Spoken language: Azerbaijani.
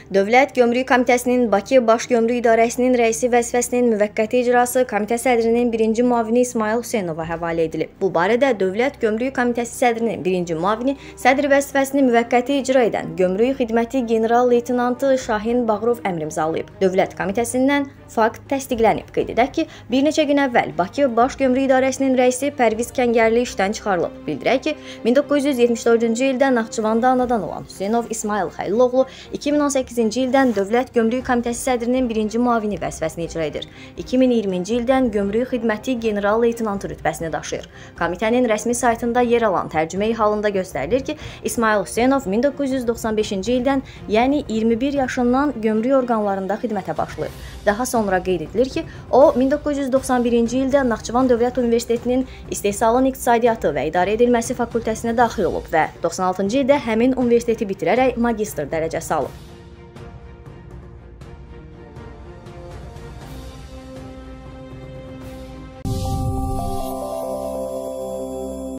Dövlət Gömrük Komitəsinin Bakı Baş Gömrük İdarəsinin rəisi vəzifəsinin müvəqqəti icrası komitə sədrinin birinci müavini İsmail Hüseynova həvalə edilib. Bu barədə Dövlət Gömrük Komitəsi sədrinin birinci müavini sədr vəzifəsini müvəqqəti icra edən Gömrük Xidməti general-leytenantı Şahin Bağırov əmr imzalayıb. Dövlət Komitəsindən fakt təsdiqlənib. Qeyd edək ki, bir neçə gün əvvəl Bakı Baş Gömrük İdarəsinin rəisi Pərviz Kəngərli işdən çıxarılıb. Bildirək ki, 1974-cü ildə Naxçıvanda anadan olan Hüseynov İsmail Xəliloğlu 2018-ci ildən Dövlət Gömrük Komitəsi sədrinin birinci müavini vəzifəsini icra edir. 2020-ci ildən Gömrük Xidməti general-leytenantı rütbəsini daşıyır. Komitənin rəsmi saytında yer alan tərcüməyi halında göstərilir ki, İsmail Hüseynov 1995-ci ildən, yəni 21 yaşından gömrük orqanlarında xidmətə başlayıb. Daha sonra qeyd edilir ki, o 1991-ci ildə Naxçıvan Dövlət Universitetinin İstehsalın İqtisadiyyatı və İdarə Edilməsi fakültəsinə daxil olub və 96-cı ildə həmin universiteti bitirərək magistr dərəcəsi alıb.